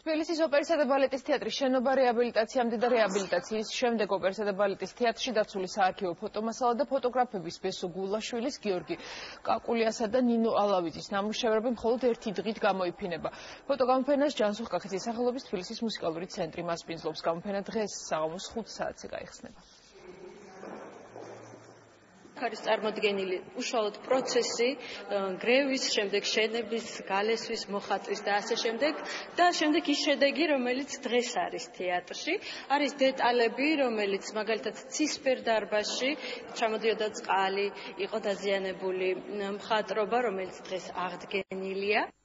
თბილისის ოპერისა და ბალეტის თეატრის შენობა რეაბილიტაციამდე და რეაბილიტაციის შემდეგ ოპერისა და ბალეტის თეატრში დაცული საარქივო ფოტომასალა და ფოტოგრაფების ბესო გულაშვილის, გიორგი კაკულიასა და ნინო ალავიძის ნამუშევრები მხოლოდ ერთი დღით გამოიფინება. ფოტოგამოფენას ჯანსუღ კახეთის სახელობის თბილისის მუსიკალური ცენტრი მასპინძლობს. გამოფენა დღეს საღამოს 5 საათზე გაიხსნება. არის წარმოდგენილი უშუალოდ პროცესი, გრევის, შემდეგ შენების, გალესვის, მოხატვის და ასე შემდეგ და შემდეგ ის შედეგი, რომელიც დღეს არის თეატრში, არის დეტალები, რომელიც მაგალითად ცისფერ დარბაზში ჩამოდიოდა წყალი, იყო დაზიანებული მხატვრობა, რომელიც დღეს აღდგენილია.